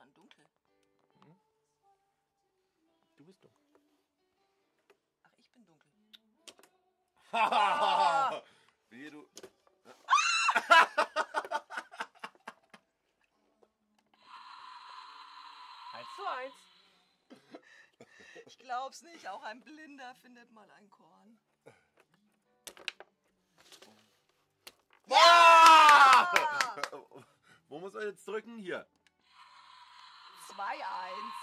dran dunkel. Hm? Du bist dunkel. Ach, ich bin dunkel. Hahaha! Wie du... 1:1. Ich glaub's nicht, auch ein Blinder findet mal ein Korn. Ja! Wo muss er jetzt drücken? Hier. 2:1.